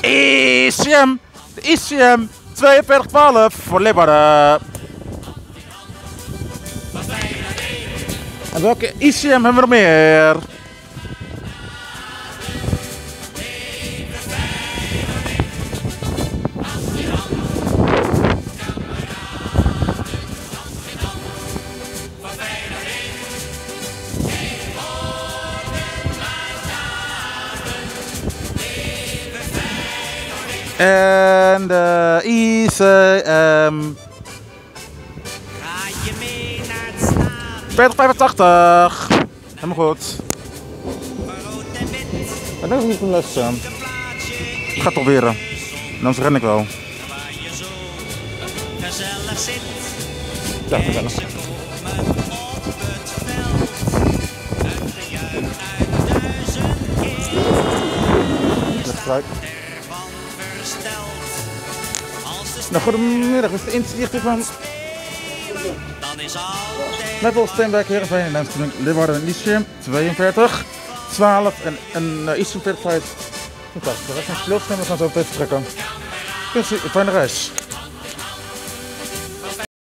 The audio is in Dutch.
ICM. De ICM 42-12 voor Leeuwarden. En welke ICM hebben we nog meer? En de ICM 4085. Helemaal goed. Ik denk dat ik niet kan lessen. Ik ga het proberen. Anders ren ik wel. Ja, ik ben er. Nou, goedemiddag, dit is de instichting van Metal Steenwijk Heerenveen en Leeuwarden en ICM 42, 12 en ICM 45. Fantastisch, we gaan stilstaan, we gaan zo op even trekken. Fijne reis.